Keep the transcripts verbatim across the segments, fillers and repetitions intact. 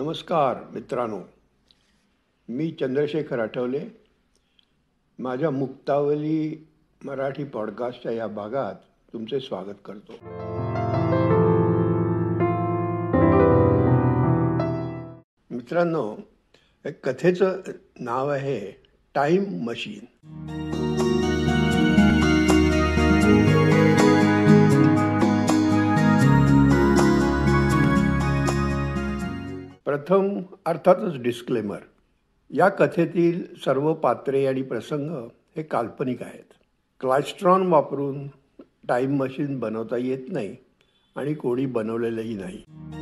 नमस्कार मित्रांनो, मी चंद्रशेखर आठवले. माझ्या मुक्तावली मराठी पॉडकास्टच्या या भागात तुमचे स्वागत करतो. मित्रांनो, एक कथेचं नाव आहे टाइम मशीन. प्रथम अर्थातच डिस्क्लेमर. या कथेतील सर्व पात्रे आणि प्रसंग हे काल्पनिक आहेत. क्लायस्ट्रॉन वापरून टाइम मशीन बनवता येत नाही आणि कोणी बनवलेलंही नाही.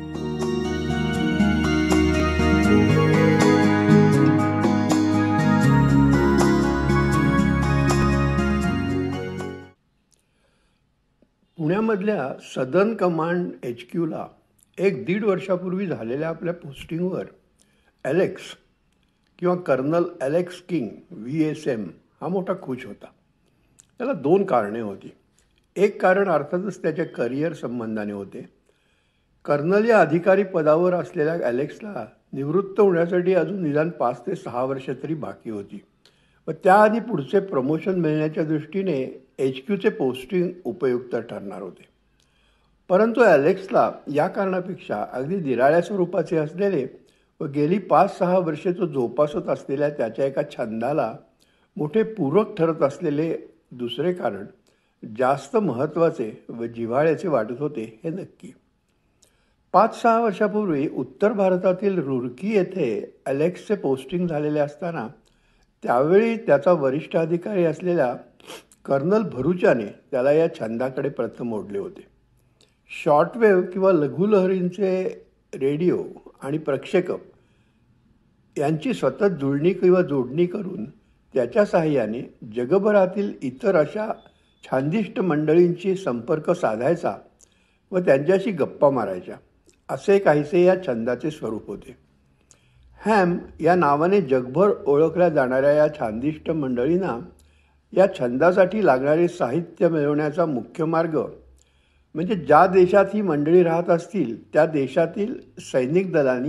पुण्यामधल्या सदर्न कमांड एच क्यूला एक दीड वर्षापूर्वी झालेल्या आपल्या पोस्टिंगवर एलेक्स किंवा colonel Alex King V S M हा मोठा खुश होता. त्याला दोन कारणे होती. एक कारण अर्थातच त्याच्या करिअर संबंधाने होते. कर्नल या अधिकारी पदावर असलेल्या एलेक्सला निवृत्त होण्यासाठी अजून निदान पाच ते सहा वर्ष तरी बाकी होती व त्याआधी पुढचे प्रमोशन मिळण्याच्या दृष्टीने एच क्यूचे पोस्टिंग उपयुक्त ठरणार होते. परंतु ॲलेक्सला या कारणापेक्षा अगदी निराळ्या स्वरूपाचे असलेले व गेली पाच सहा वर्षे तो जोपासत असलेल्या त्याच्या एका छंदाला मोठे पूरक ठरत असलेले दुसरे कारण जास्त महत्त्वाचे व जिव्हाळ्याचे वाटत होते हे नक्की. पाच सहा वर्षापूर्वी उत्तर भारतातील रुरकी येथे ॲलेक्सचे पोस्टिंग झालेले असताना त्यावेळी त्याचा वरिष्ठ अधिकारी असलेल्या कर्नल भरूचाने त्याला या छंदाकडे प्रथम ओढले होते. शॉर्टवेव्ह किंवा लघुलहरींचे रेडिओ आणि प्रक्षेपक यांची सतत जुळणी किंवा जोडणी करून त्याच्या साहाय्याने जगभरातील इतर अशा छानदिष्ट मंडळींशी संपर्क साधायचा व त्यांच्याशी गप्पा मारायच्या, असे काहीसे या छंदाचे स्वरूप होते. हॅम या नावाने जगभर ओळखल्या जाणाऱ्या या छानदिष्ट मंडळींना या छंदासाठी लागणारे साहित्य मिळवण्याचा मुख्य मार्ग म्हणजे ज्या देशात ही मंडळी राहत असतील त्या देशातील सैनिक दलांनी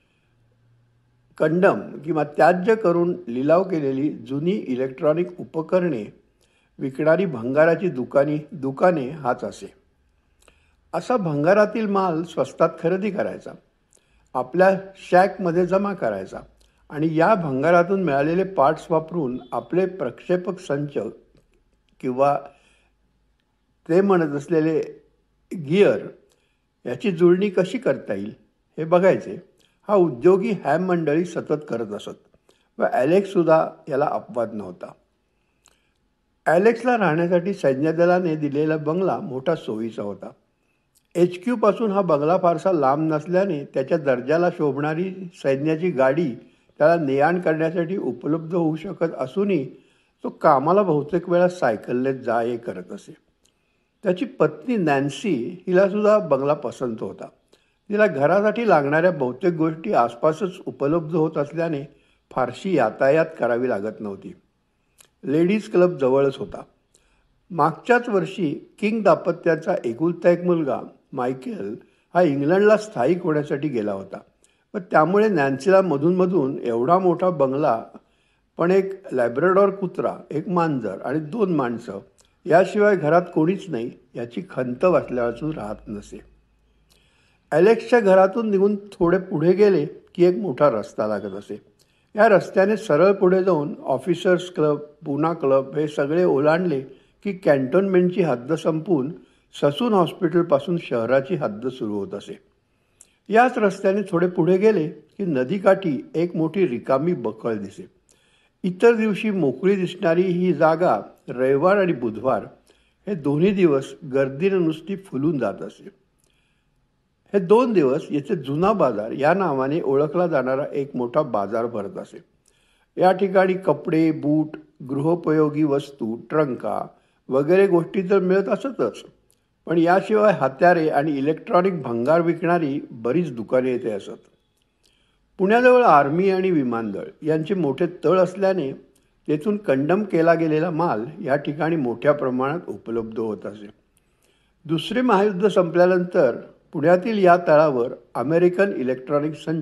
कंडम किंवा त्याज्य करून लिलाव केलेली जुनी इलेक्ट्रॉनिक उपकरणे विकणारी भंगाराची दुकानी दुकाने हाच असे. असा भंगारातील माल स्वस्तात खरेदी करायचा, आपल्या शॅकमध्ये जमा करायचा आणि या भंगारातून मिळालेले पार्ट्स वापरून आपले प्रक्षेपक संच किंवा ते म्हणत असलेले गिअर याची जुळणी कशी करता येईल हे बघायचे हा उद्योगी हॅम मंडळी सतत करत असत व ॲलेक्ससुद्धा याला अपवाद नव्हता. ॲलेक्सला राहण्यासाठी सैन्यदलाने दिलेला बंगला मोठा सोयीचा होता. एच क्यूपासून हा बंगला फारसा लांब नसल्याने त्याच्या दर्जाला शोभणारी सैन्याची गाडी त्याला ने-आण करण्यासाठी उपलब्ध होऊ शकत असूनही तो कामाला बहुतेक वेळा सायकलनेच जा ये करत असे. त्याची पत्नी नॅन्सी हिलासुद्धा बंगला पसंत होता. तिला घरासाठी लागणाऱ्या बहुतेक गोष्टी आसपासच उपलब्ध होत असल्याने फारशी यातायात करावी लागत नव्हती. लेडीज क्लब जवळच होता. मागच्याच वर्षी किंग दाम्पत्याचा एकुलता एक मुलगा मायकेल हा इंग्लंडला स्थायिक होण्यासाठी गेला होता व त्यामुळे नॅन्सीला मधूनमधून एवढा मोठा बंगला पण एक लॅब्राडॉर कुत्रा, एक मांजर आणि दोन माणसं याशिवाय घरात कोणीच नाही याची खंत वाटल्यापासून राहत नसे. ॲलेक्सच्या घरातून निघून थोडे पुढे गेले की एक मोठा रस्ता लागत असे. या रस्त्याने सरळ पुढे जाऊन ऑफिसर्स क्लब, पूना क्लब हे सगळे ओलांडले की कॅन्टोन्मेंटची हद्द संपून ससून हॉस्पिटलपासून शहराची हद्द सुरू होत असे. याच रस्त्याने थोडे पुढे गेले की नदीकाठी एक मोठी रिकामी बकळ दिसे. इतर दिवशी मोकळी दिसणारी ही जागा रविवार आणि बुधवार हे दोन्ही दिवस गर्दीने नुसती फुलून जात असे. हे दोन दिवस येथे जुना बाजार या नावाने ओळखला जाणारा एक मोठा बाजार भरत असे. या ठिकाणी कपडे, बूट, गृहोपयोगी वस्तू, ट्रंका वगैरे गोष्टी तर मिळत असतच, पण याशिवाय हत्यारे आणि इलेक्ट्रॉनिक भंगार विकणारी बरीच दुकाने येथे असत. पुण्याजवळ आर्मी आणि विमानदळ यांचे मोठे तळ असल्याने तेथून कंडम केला गेलेला माल या ठिकाणी मोठ्या प्रमाणात उपलब्ध होत असे. दुसरे महायुद्ध संपल्यानंतर पुण्यातील या तळावर अमेरिकन इलेक्ट्रॉनिक संच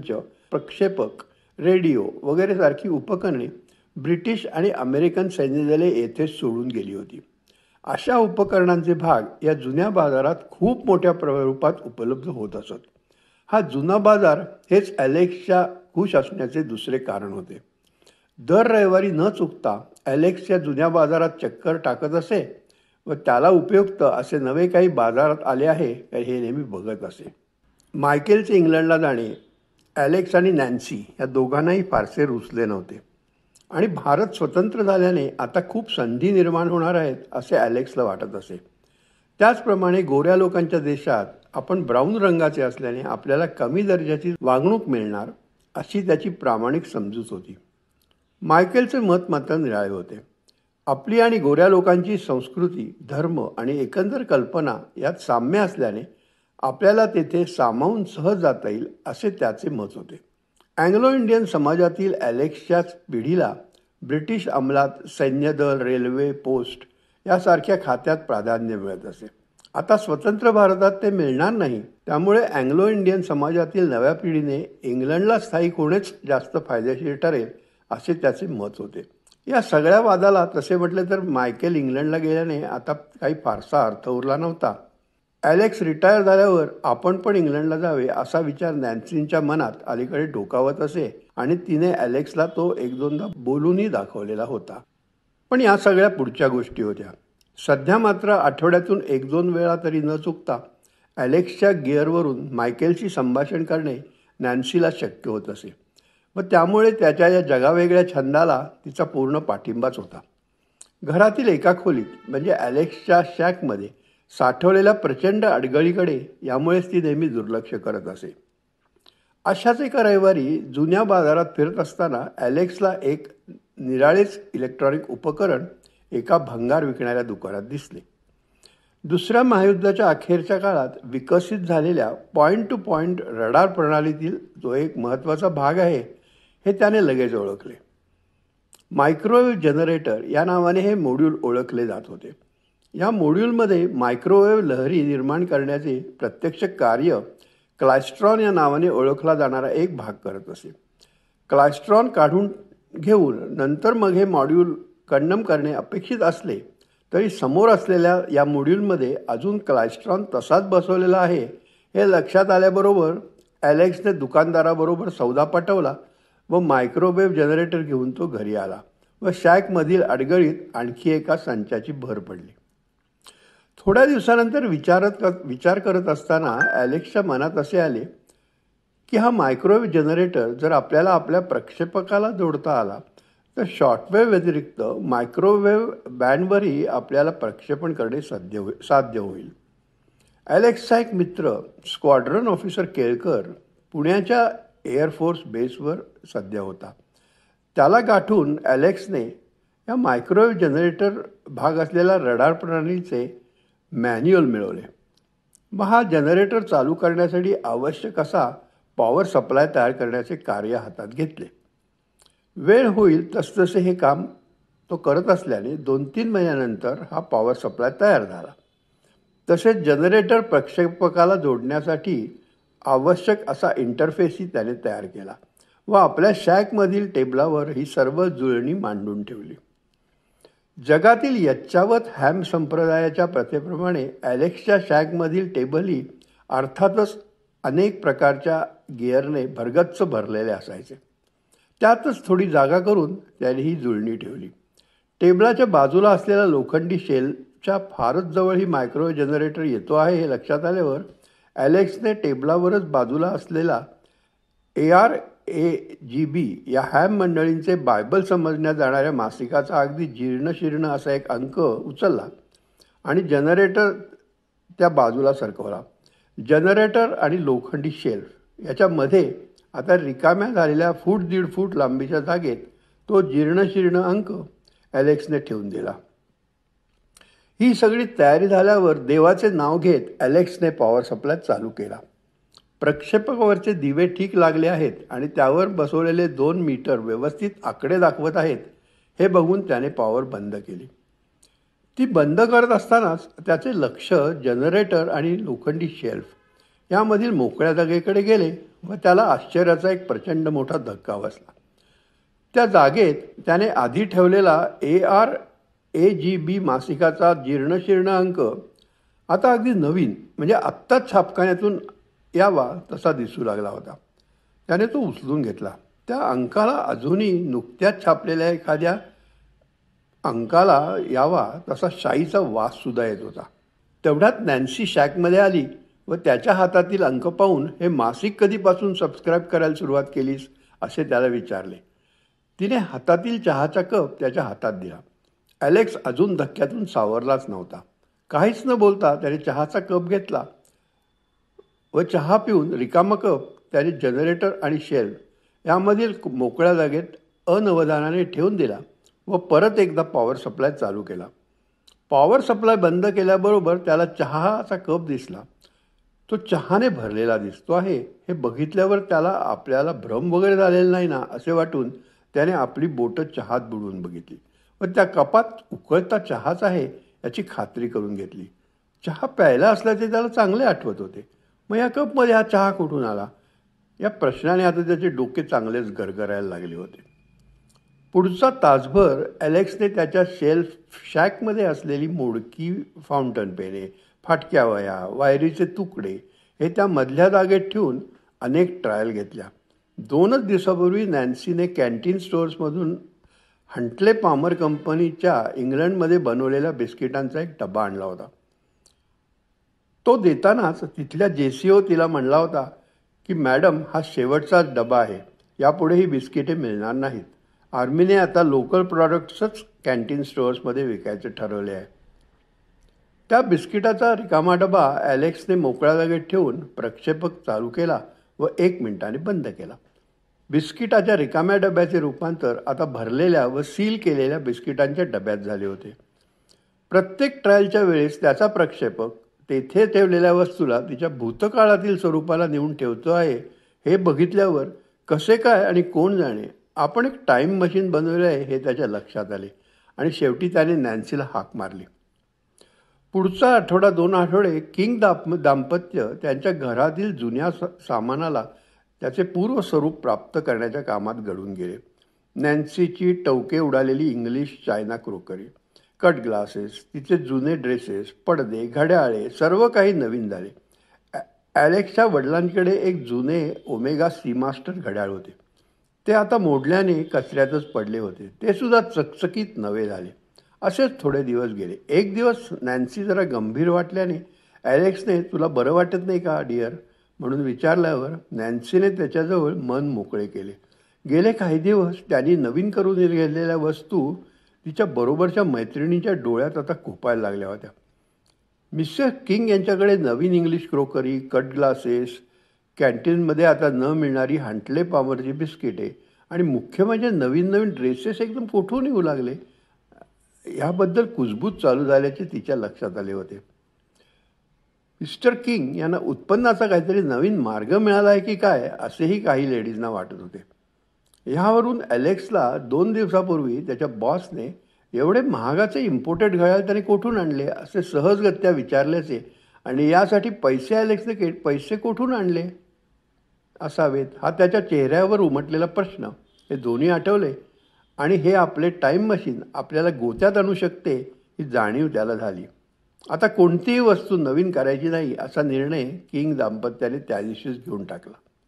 प्रक्षेपक, रेडिओ वगैरे सारखी उपकरणे ब्रिटिश आणि अमेरिकन सैन्यदले येथे सोडून गेली होती. अशा उपकरणांचे भाग या जुन्या बाजारात खूप मोठ्या स्वरूपात उपलब्ध होत असत. हा जुना बाजार हेच ॲलेक्सच्या खुश असण्याचे दुसरे कारण होते. दर रविवारी न चुकता ॲलेक्स या जुन्या बाजारात चक्कर टाकत असे व त्याला उपयुक्त असे नवे काही बाजारात आले आहे हे नेहमी बघत असे. मायकेलचे इंग्लंडला जाणे ॲलेक्स आणि नॅन्सी या दोघांनाही फारसे रुचले नव्हते आणि भारत स्वतंत्र झाल्याने आता खूप संधी निर्माण होणार आहेत असे ॲलेक्सला वाटत असे. त्याचप्रमाणे गोऱ्या लोकांच्या देशात आपण ब्राऊन रंगाचे असल्याने आपल्याला कमी दर्जाची वागणूक मिळणार अशी त्याची प्रामाणिक समजूत होती. मायकेलचे मत मात्र निराळे होते. आपली आणि गोऱ्या लोकांची संस्कृती, धर्म आणि एकंदर कल्पना यात साम्य असल्याने आपल्याला तेथे सामावून सहज जाता येईल असे त्याचे मत होते. अँग्लो इंडियन समाजातील ॲलेक्सच्याच पिढीला ब्रिटिश अंमलात सैन्यदल, रेल्वे, पोस्ट यासारख्या खात्यात प्राधान्य मिळत असे. आता स्वतंत्र भारतात ते मिळणार नाही. त्यामुळे अँग्लो इंडियन समाजातील नव्या पिढीने इंग्लंडला स्थायिक होणेच जास्त फायदेशीर ठरेल असे त्याचे मत होते. या सगळ्या वादाला तसे म्हटले तर मायकेल इंग्लंडला गेल्याने आता काही फारसा अर्थ उरला नव्हता. ॲलेक्स रिटायर झाल्यावर आपण पण इंग्लंडला जावे असा विचार नॅन्सीच्या मनात अलीकडे डोकावत असे आणि तिने ॲलेक्सला तो एक दोनदा बोलूनही दाखवलेला होता. पण या सगळ्या पुढच्या गोष्टी होत्या. सध्या मात्र आठवड्यातून एक दोन वेळा तरी न चुकता ॲलेक्सच्या गिअरवरून मायकेलशी संभाषण करणे नॅन्सीला शक्य होत असे व त्यामुळे त्याच्या या जगावेगळ्या छंदाला तिचा पूर्ण पाठिंबाच होता. घरातील एका खोलीत म्हणजे ॲलेक्सच्या शॅकमध्ये साठवलेल्या प्रचंड अडगळीकडे यामुळेच ती नेहमी दुर्लक्ष करत असे. अशाच एका रविवारी जुन्या बाजारात फिरत असताना ॲलेक्सला एक निराळेच इलेक्ट्रॉनिक उपकरण एका भंगार विकणाऱ्या दुकानात दिसले. दुसऱ्या महायुद्धाच्या अखेरच्या काळात विकसित झालेल्या पॉईंट टू पॉईंट रडार प्रणालीतील जो एक महत्त्वाचा भाग आहे हे त्याने लगेच ओळखले. मायक्रोवेव्ह जनरेटर या नावाने हे मॉड्यूल ओळखले जात होते. या मॉड्यूलमध्ये मायक्रोवेव्ह लहरी निर्माण करण्याचे प्रत्यक्ष कार्य क्लायस्ट्रॉन या नावाने ओळखला जाणारा एक भाग करत असे. क्लायस्ट्रॉन काढून घेऊन नंतर मग हे मॉड्यूल कंडम करणे अपेक्षित असले तरी समोर असलेल्या या मॉड्यूलमध्ये अजून क्लायस्ट्रॉन तसाच बसवलेला आहे हे लक्षात आल्याबरोबर ॲलेक्सने दुकानदाराबरोबर सौदा पटवला व मायक्रोवेव्ह जनरेटर घेऊन तो घरी आला व शॅकमधील अडगळीत आणखी एका संचाची भर पडली. थोड्या दिवसानंतर विचारत विचार करत असताना ॲलेक्सच्या मनात असे आले की हा मायक्रोवेव्ह जनरेटर जर आपल्याला आपल्या प्रक्षेपकाला जोडता आला तर शॉर्टवेव्ह व्यतिरिक्त मायक्रोवेव्ह बँडवरही आपल्याला प्रक्षेपण करणे साध्य होईल साध्य होईल ॲलेक्सचा एक मित्र स्क्वॉड्रन ऑफिसर केळकर पुण्याच्या एअरफोर्स बेसवर सध्या होता. त्याला गाठून ॲलेक्सने या मायक्रोवेव्ह जनरेटर भाग असलेल्या रडार प्रणालीचे मॅन्युअल मिळवले व हा जनरेटर चालू करण्यासाठी आवश्यक असा पॉवर सप्लाय तयार करण्याचे कार्य हातात घेतले. वेळ होईल तसतसे हे काम तो करत असल्याने दोन तीन महिन्यानंतर हा पॉवर सप्लाय तयार झाला. तसेच जनरेटर प्रक्षेपकाला जोडण्यासाठी आवश्यक असा इंटरफेसही त्याने तयार केला व आपल्या शॅकमधील टेबलावर ही सर्व जुळणी मांडून ठेवली. जगातील यच्चावत हॅम संप्रदायाच्या प्रथेप्रमाणे ॲलेक्सच्या शॅकमधील टेबलही अर्थातच अनेक प्रकारच्या गिअरने भरगच्च भरलेले असायचे. त्यातच थोडी जागा करून त्याने ही जुळणी ठेवली. टेबलाच्या बाजूला असलेल्या लोखंडी शेलच्या फारच जवळ ही मायक्रोवेव्ह जनरेटर येतो आहे हे लक्षात आल्यावर ॲलेक्सने टेबलावरच बाजूला असलेला A R A G B या हॅम मंडळींचे बायबल समजण्यात जाणाऱ्या मासिकाचा अगदी जीर्णशीर्ण असा एक अंक उचलला आणि जनरेटर त्या बाजूला सरकवला. जनरेटर आणि लोखंडी शेल्फ याच्यामध्ये आता रिकाम्या झालेल्या फूट दीड फूट लांबीच्या जागेत तो जीर्णशीर्ण अंक ॲलेक्सने ठेवून दिला. ही सगळी तयारी झाल्यावर देवाचे नाव घेत ॲलेक्सने पॉवर सप्लाय चालू केला. प्रक्षेपकावरचे दिवे ठीक लागले आहेत आणि त्यावर बसवलेले दोन मीटर व्यवस्थित आकडे दाखवत आहेत हे बघून त्याने पॉवर बंद केली. ती बंद करत असतानाच त्याचे लक्ष जनरेटर आणि लोखंडी शेल्फ यामधील मोकळ्या जागेकडे गेले व त्याला आश्चर्याचा एक प्रचंड मोठा धक्का बसला. त्या जागेत त्याने आधी ठेवलेला A R A G B मासिकाचा जीर्णशीर्ण अंक आता अगदी नवीन म्हणजे आत्ताच छापखान्यातून यावा तसा दिसू लागला होता. त्याने तो उचलून घेतला. त्या अंकाला अजूनही नुकत्याच छापलेल्या एखाद्या अंकाला यावा तसा शाईचा वाससुद्धा येत होता. तेवढ्यात नॅन्सी शॅकमध्ये आली व त्याच्या हातातील अंक पाहून हे मासिक कधीपासून सबस्क्राईब करायला सुरुवात केलीस असे त्याला विचारले. तिने हातातील चहाचा कप त्याच्या हातात दिला. ॲलेक्स अजून धक्क्यातून सावरलाच नव्हता. काहीच न बोलता त्याने चहाचा कप घेतला व चहा पिऊन रिकामा कप त्याने जनरेटर आणि शेल्फ यामधील मोकळ्या जागेत अनवधानाने ठेवून दिला व परत एकदा पॉवर सप्लाय चालू केला. पॉवर सप्लाय बंद केल्याबरोबर त्याला चहाचा कप दिसला. तो चहाने भरलेला दिसतो आहे हे बघितल्यावर त्याला आपल्याला भ्रम वगैरे झालेला नाही ना असे वाटून त्याने आपली बोटं चहात बुडवून बघितली व त्या कपात उकळता चहाच आहे याची खात्री करून घेतली. चहा प्यायला असल्याचे त्याला चांगले आठवत होते. मग या कपमध्ये हा चहा कुठून आला या प्रश्नाने आता त्याचे डोके चांगलेच गरगरायला लागले होते. पुढचा तासभर ॲलेक्सने त्याच्या शेल्फ शॅकमध्ये असलेली मोडकी फाउंटन पेने, फाटक्या वया, वायरीचे तुकडे हे त्या मधल्या जागेत ठेवून अनेक ट्रायल घेतल्या. दोनच दिवसापूर्वी नॅन्सीने कॅन्टीन स्टोअर्समधून हंटले पामर कंपनीच्या इंग्लंडमध्ये बनवलेल्या बिस्किटांचा एक डबा आणला होता. तो देतानाच तिथल्या जेसीओ तिला म्हणला होता की मॅडम हा शेवटचाच डबा आहे, यापुढे ही बिस्किटे मिळणार नाहीत. आर्मीने आता लोकल प्रॉडक्ट्सच कॅन्टीन स्टोअर्समध्ये विकायचे ठरवले आहे. त्या बिस्किटाचा रिकामा डबा ॲलेक्सने मोकळ्या जागेत ठेवून प्रक्षेपक चालू केला व एक मिनिटाने बंद केला. बिस्किटाच्या रिकाम्या डब्याचे रूपांतर आता भरलेल्या व सील केलेल्या बिस्किटांच्या डब्यात झाले होते. प्रत्येक ट्रायलच्या वेळेस त्याचा प्रक्षेपक तेथे ठेवलेल्या वस्तूला तिच्या भूतकाळातील स्वरूपाला नेऊन ठेवतो आहे हे बघितल्यावर कसे काय आणि कोण जाणे आपण एक टाईम मशीन बनवले आहे हे त्याच्या लक्षात आले आणि शेवटी त्याने नॅन्सीला हाक मारली. पुढचा आठवडा दोन आठवडे किंग दाप दाम्पत्य त्यांच्या घरातील जुन्या सामानाला त्याचे पूर्व स्वरूप प्राप्त करण्याच्या कामात घडून गेले. नॅन्सीची टवके उडालेली English china crockery, cut glasses, तिचे जुने ड्रेसेस, पडदे, घड्याळे सर्व काही नवीन झाले. ॲलेक्सच्या वडिलांकडे एक जुने ओमेगा सीमास्टर घड्याळ होते. ते आता मोडल्याने कचऱ्यातच पडले होते. ते सुद्धा चकचकीत नवे झाले. असेच थोडे दिवस गेले. एक दिवस नॅन्सी जरा गंभीर वाटल्याने ॲलेक्सने तुला बरं वाटत नाही का डिअर म्हणून विचारल्यावर नॅन्सीने त्याच्याजवळ मन मोकळे केले. गेले काही दिवस त्यांनी नवीन करून घेतलेल्या वस्तू तिच्या बरोबरच्या मैत्रिणींच्या डोळ्यात आता खुपायला लागल्या होत्या. मिस्टर किंग यांच्याकडे नवीन इंग्लिश क्रोकरी, कट ग्लासेस, कॅन्टीनमध्ये आता न मिळणारी हंटले पामरची बिस्किटे आणि मुख्य म्हणजे नवीन नवीन ड्रेसेस एकदम कुठून येऊ लागले याबद्दल कुजबूज चालू झाल्याचे तिच्या लक्षात आले होते. मिस्टर किंग यांना उत्पन्नाचा काहीतरी नवीन मार्ग मिळाला आहे की काय असेही काही लेडीजना वाटत होते. ह्यावरून ॲलेक्सला दोन दिवसापूर्वी त्याच्या बॉसने एवढे महागाचे इम्पोर्टेड घड्याळ त्याने कुठून आणले असे सहजगत्या विचारल्याचे आणि यासाठी पैसे ॲलेक्सने के पैसे कुठून आणले असावेत हा त्याच्या चेहऱ्यावर उमटलेला प्रश्न हे दोन्ही आठवले आणि हे आपले टाईम मशीन आपल्याला गोत्यात आणू शकते ही जाणीव त्याला झाली. आता कोणतीही वस्तू नवीन करायची नाही असा निर्णय किंग दाम्पत्याने त्या दिवशीच घेऊन टाकला.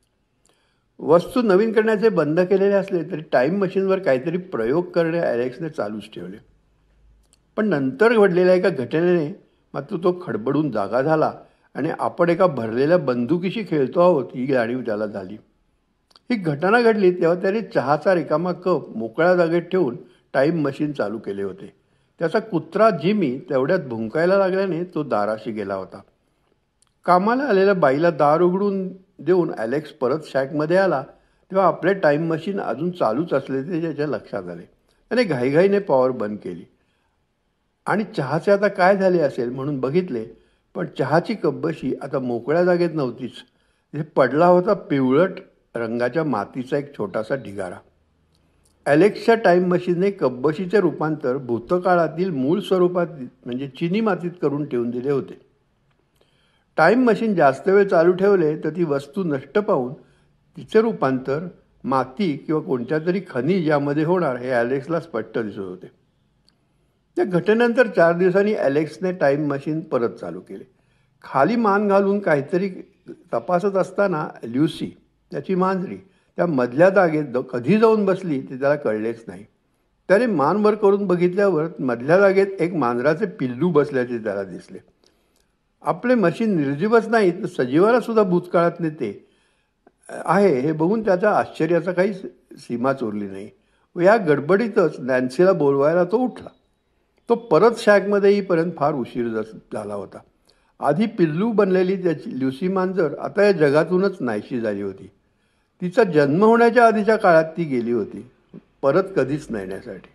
वस्तू नवीन करण्याचे बंद केलेले असले तरी टाईम मशीनवर काहीतरी प्रयोग करणे ॲलेक्सने चालूच ठेवले. पण नंतर घडलेल्या एका घटनेने मात्र तो खडबडून जागा झाला आणि आपण एका भरलेल्या बंदुकीशी खेळतो आहोत ही जाणीव त्याला झाली. ही घटना घडली तेव्हा त्याने चहाचा रिकामा कप मोकळ्या जागेत ठेवून टाईम मशीन चालू केले होते. त्याचा कुत्रा जिमी तेवढ्यात भुंकायला लागल्याने तो दाराशी गेला होता. कामाला आलेल्या बाईला दार उघडून देऊन ॲलेक्स परत शॅकमध्ये आला तेव्हा आपले टाईम मशीन अजून चालूच असल्याचे त्याच्या लक्षात आले. त्याने घाईघाईने पॉवर बंद केली आणि चहाचे आता काय झाले असेल म्हणून बघितले, पण चहाची कब्बशी आता मोकळ्या जागेत नव्हतीच. तिथे पडला होता पिवळट रंगाच्या मातीचा एक छोटासा ढिगारा. ॲलेक्सच्या टाईम मशीनने कब्बशीचे रूपांतर भूतकाळातील मूळ स्वरूपात म्हणजे चिनी मातीत करून ठेवून दिले होते. टाईम मशीन जास्त वेळ चालू ठेवले तर ती वस्तू नष्ट पाहून तिचे रूपांतर माती किंवा कोणत्या तरी खनिज यामध्ये होणार हे ॲलेक्सला स्पष्ट दिसत होते. त्या घटनेनंतर चार दिवसांनी ॲलेक्सने टाईम मशीन परत चालू केले. खाली मान घालून काहीतरी तपासत असताना ल्युसी, त्याची मांजरी, त्या मधल्या जागेत कधी जाऊन बसली ते त्याला कळलेच नाही. त्याने मान वर करून बघितल्यावर मधल्या जागेत एक मांजराचे पिल्लू बसल्याचे त्याला दिसले. आपले मशीन निर्जीवच नाही तर सजीवाला सुद्धा भूतकाळात नेते आहे हे बघून त्याच्या आश्चर्याचा काही सीमाच उरली नाही. व या गडबडीतच नॅन्सीला बोलवायला तो उठला. तो परत शॅकमध्ये येईपर्यंत फार उशीर झाला होता. आधी पिल्लू बनलेली त्याची ल्युसी मांजर आता या जगातूनच नाहीशी झाली होती. तिचा जन्म होण्याच्या आधीच्या काळात ती गेली होती, परत कधीच नाही येण्यासाठी.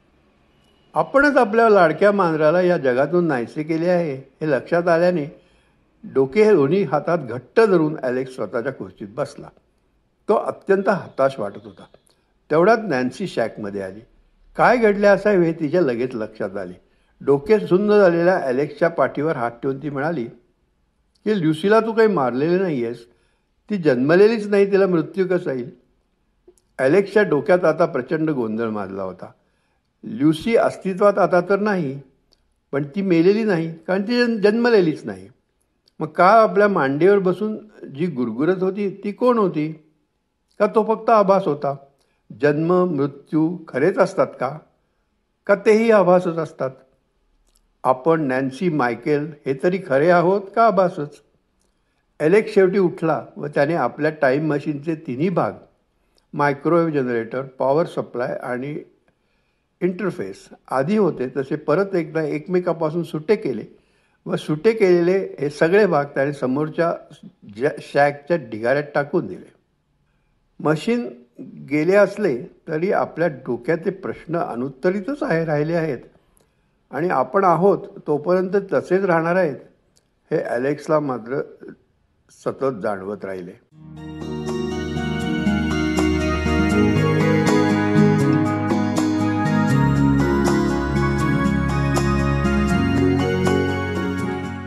आपणच आपल्या लाडक्या मांजराला या जगातून नाहीसे केले आहे हे लक्षात आल्याने डोके हे दोन्ही हातात घट्ट धरून ॲलेक्स स्वतःच्या खुर्चीत बसला. तो अत्यंत हताश वाटत होता. तेवढ्यात नॅन्सी शॅकमध्ये आली. काय घडले असावे हे तिच्या लगेच लक्षात आले. डोके सुन्न झालेल्या ॲलेक्सच्या पाठीवर हात ठेवून ती म्हणाली की ल्युसीला तू काही मारलेले नाही आहेस, ती जन्मलेलीच नाही, तिला मृत्यू कसा येईल? ॲलेक्सच्या डोक्यात आता प्रचंड गोंधळ माजला होता. ल्युसी अस्तित्वात आता तर नाही, पण ती मेलेली नाही कारण ती जन जन्मलेलीच नाही. मग का आपल्या मांडीवर बसून जी गुरगुरत होती ती कोण होती? का तो फक्त आभास होता? जन्म मृत्यू खरेच असतात का? का तेही आभासच असतात? आपण नॅन्सी मायकेल हे तरी खरे आहोत का आभासच? ॲलेक्स शेवटी उठला व त्याने आपल्या टाईम मशीनचे तिन्ही भाग, मायक्रोवेव्ह जनरेटर, पॉवर सप्लाय आणि इंटरफेस आधी होते तसे परत एकदा एकमेकापासून सुटे केले व सुटे केलेले हे सगळे भाग त्याने समोरच्या जॅ शॅकच्या ढिगाऱ्यात टाकून दिले. मशीन गेले असले तरी आपल्या डोक्याचे प्रश्न अनुत्तरितच आहे राहिले आहेत आणि आपण आहोत तोपर्यंत तसेच राहणार आहेत हे ॲलेक्सला मात्र सतत जाणवत राहिले.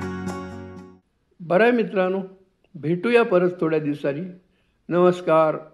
बरं आहे मित्रांनो, भेटूया परत थोड्या दिवसांनी. नमस्कार.